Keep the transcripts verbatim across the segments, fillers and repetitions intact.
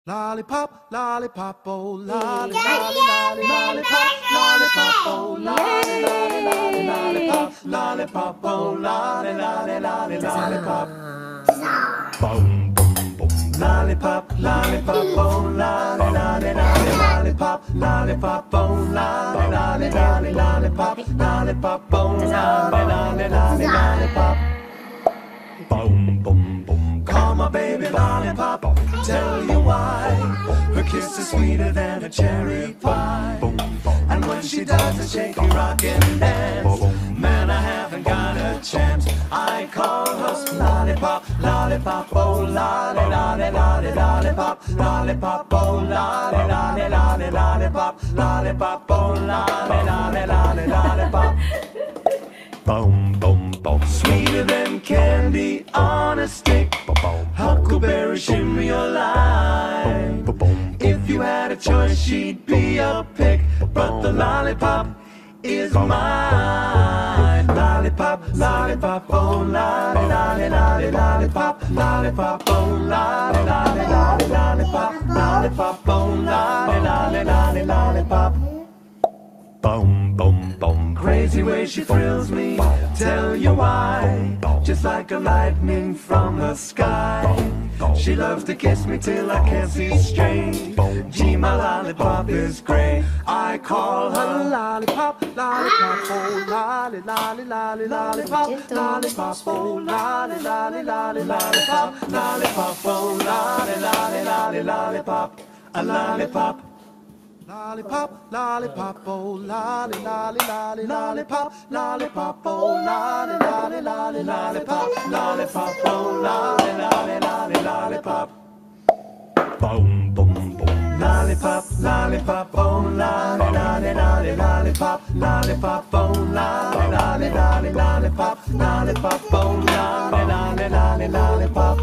Lollipop, lollipop, oh, lolly, lolly, lolly, lollipop, lollipop, oh, lolly, lolly, lolly, lollipop, lollipop, oh, lolly, lolly, lolly, lollipop. Boom, boom, boom. Lollipop, lollipop, oh, lolly, lolly, lolly, lollipop, lollipop, oh, lolly, lolly, lolly, lollipop, lollipop, oh, lolly, lolly, lolly, lollipop. Boom, boom, boom. Call my baby lollipop, tell you why. Her kiss is sweeter than a cherry pie. And when she does a shaky rock and dance, man, I haven't got a chance. I call her lollipop, lollipop, oh, lolly, lolly, lolly, lollipop, lollipop, oh, lolly, lolly, lolly, lollipop, lollipop, oh, lolly, lolly, lolly, lollipop. Boom, boom, boom. Sweeter than candy on a stick. Huckleberry shimmy your life. If you had a choice, she'd be a pick. But the lollipop is mine. Lollipop, lollipop, oh, lolly, lolly, lolly, lollipop, lollipop, oh, lolly, lolly, lolly, lollipop, lollipop, oh, lolly, lolly, lolly, lollipop. Boom, boom, boom. Crazy way she thrills me, tell you why. Just like a lightning from the sky. She loves to kiss me till I can't see straight. Gee, my lollipop is great. I call her lollipop, lollipop, oh, lolly, lolly, lolly, lollipop, lollipop, oh, lolly, lolly, lolly, lollipop, lollipop, oh, lolly, lolly, lolly, lollipop, a lollipop. Lollipop, lollipop, oh, lolly, lolly, lolly, lollipop, lollipop, oh, lolly, lolly, lolly, lollipop, lollipop, oh, lolly, lolly, lolly, lollipop. Boom, boom, boom. Lollipop, lollipop, oh, lolly, lolly, lolly, lollipop, lollipop, oh, lolly, lolly, lolly, lollipop, lollipop, oh, lolly, lolly, lolly, lollipop.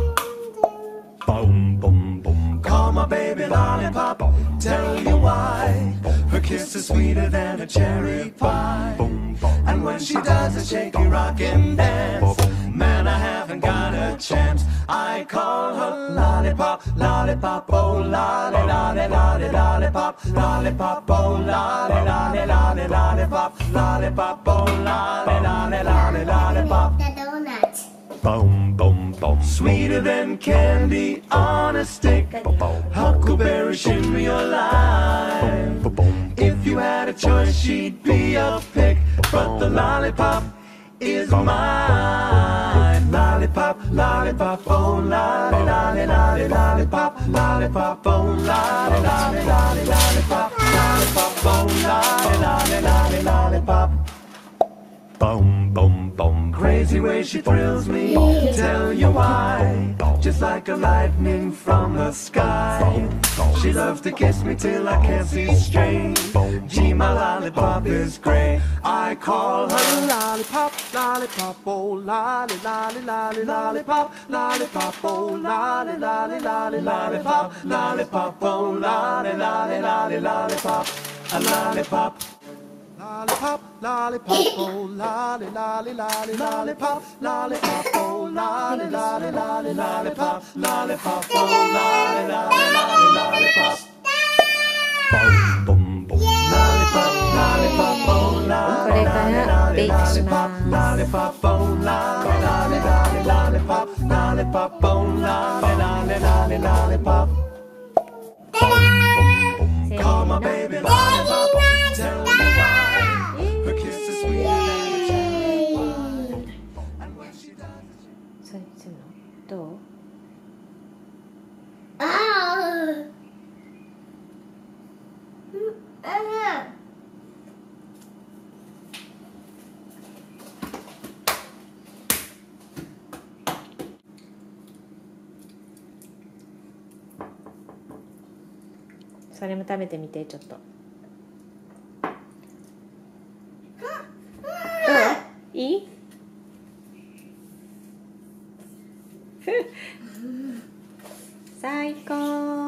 Boom, boom, boom. Call my baby lollipop, tell you why. Her kiss is sweeter than a cherry pie. And when she does a shaky rock and dance, man, I haven't got a chance. I call her lollipop, lollipop, oh, lolly, lolly, lolly, lollipop, lollipop, oh, lolly, lolly, lolly, lollipop, lollipop, oh, lolly, lolly, lolly, lollipop. The donut. Boom, boom, boom. Sweeter than candy on a stick. Huckleberry shimmy your life. If you had a choice, she'd be a pick. But the lollipop is mine. Lollipop, lollipop, oh, lolly, lolly, lolly, lollipop, lollipop, oh, lolly, lolly, lolly, lollipop, lollipop, oh, lolly, lolly, lolly, lollipop. Boom, boom, boom. Crazy way she thrills me, tell you why. Just like a lightning from the sky. She loves to kiss me till I can't see straight. Gee, my lollipop is great. I call her lollipop, lollipop, oh, lolly, lolly, lolly, lollipop, lollipop, oh, lolly, lolly, lolly, lollipop, lollipop, oh, lolly, lolly, lolly, lollipop, a lollipop. Lollipop, lollipop, oh, lolly, lolly, lolly, lollipop, lollipop, oh, lolly, lolly, lolly, lollipop, lollipop, oh, lolly, lolly, lolly, lollipop. Boom, boom, boom. Lollipop, lollipop, oh, lolly, lolly, lolly, lollipop, lollipop, oh, lolly, lolly, lolly, lollipop, lollipop, oh, lolly, lolly, lolly, lollipop. Boom, boom, boom. Call my baby lollipop, tell me why. Her kiss is sweeter than a cherry pie. And when she does it, それするのどう？ ああ。うん、ああ。 それも食べてみてちょっと。どう？いい？最高。